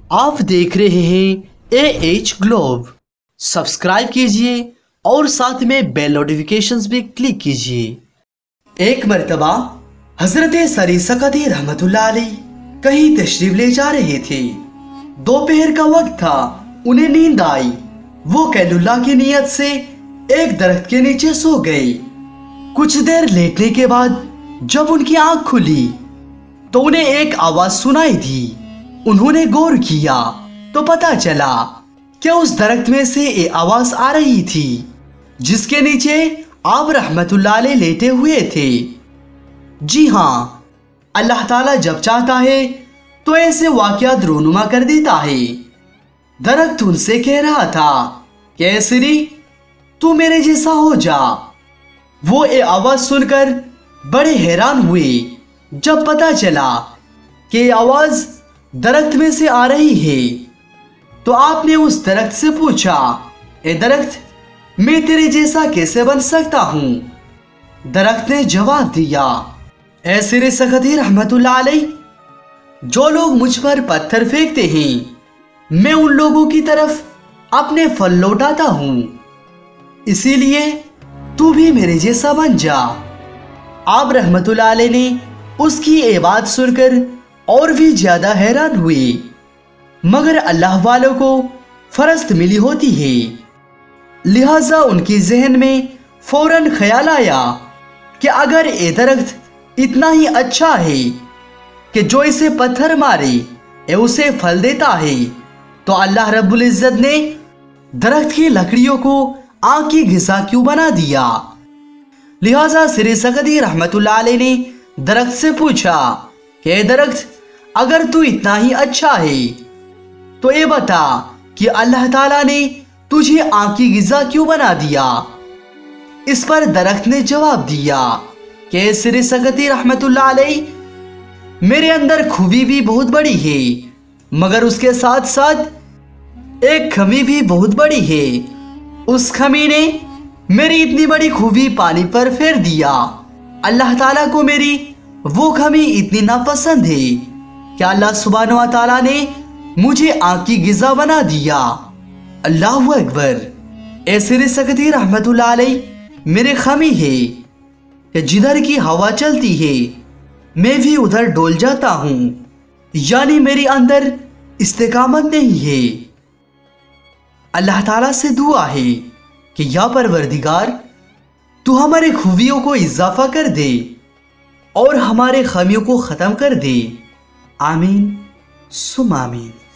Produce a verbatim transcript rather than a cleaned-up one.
आप देख रहे हैं ए एच ग्लोब। सब्सक्राइब कीजिए और साथ में बेल नोटिफिकेशंस भी क्लिक कीजिए। एक मर्तबा हजरत सरी सकती रहमतुल्लाह अलैह कहीं तशरीफ ले जा रहे थे। दोपहर का वक्त था, उन्हें नींद आई। वो कैलुल्लाह की नियत से एक दरख्त के नीचे सो गए। कुछ देर लेटने के बाद जब उनकी आंख खुली तो उन्हें एक आवाज सुनाई दी। उन्होंने गौर किया तो पता चला कि उस दरख्त में से एक आवाज आ रही थी जिसके नीचे आप रहमतुल्लाह अलैह लेटे हुए थे। जी हाँ, अल्लाह ताला जब चाहता है तो ऐसे वाक़यात रोनुमा कर देता है। दरख्त उनसे कह रहा था कि ऐ सरी, तू मेरे जैसा हो जा। वो ये आवाज सुनकर बड़े हैरान हुए जब पता चला कि आवाज दरख्त में से आ रही है। तो आपने उस दरख्त से पूछा, ए दरख्त, मैं तेरे जैसा कैसे बन सकता हूं? दरख्त ने जवाब दिया, ऐ सरी सकती रहमतुल्लाह अलैह, जो लोग मुझ पर पत्थर फेंकते हैं मैं उन लोगों की तरफ अपने फल लौटाता हूं, इसीलिए तू भी मेरे जैसा बन जा। आप रहमतुल्लाह अलैह ने उसकी ये बात सुनकर और भी ज्यादा हैरान हुए, मगर अल्लाह वालों को फरस्त मिली होती है, लिहाजा उनके जहन में फौरन ख्याल आया कि अगर ये दरख्त इतना ही अच्छा है कि जो इसे पत्थर मारे ये उसे फल देता है, तो अल्लाह रब्बुल इज्जत ने दरख्त की लकड़ियों को आग की ग़िज़ा क्यों बना दिया। लिहाजा सरी सकती रहमतुल्लाह अलैह ने दरख्त से पूछा कि दरख्त, अगर तू इतना ही अच्छा है तो ये बता कि अल्लाह ताला ने तुझे आग की ग़िज़ा क्यों बना दिया। इस पर दरख्त ने जवाब दिया कि सरी सकती रहमतुल्लाह अलैह, मेरे अंदर खूबी भी बहुत बड़ी है, मगर उसके साथ साथ एक खमी भी बहुत बड़ी है। उस खमी ने मेरी इतनी बड़ी खूबी पानी पर फेर दिया। अल्लाह ताला को मेरी वो खमी इतनी नापसंद है कि अल्लाह सुब्हानहू व तआला ने मुझे आग की ग़िज़ा बना दिया। अल्लाहु अकबर। ए सरी सकती रहमतुल्लाह अलैह, मेरे खमी है कि जिधर की हवा चलती है मैं भी उधर डोल जाता हूँ, यानी मेरे अंदर इस्तिकामत नहीं है। अल्लाह ताला से दुआ है कि या परवरदिगार, तू हमारे खूबियों को इजाफा कर दे और हमारे खामियों को ख़त्म कर दे। आमीन सुम आमीन।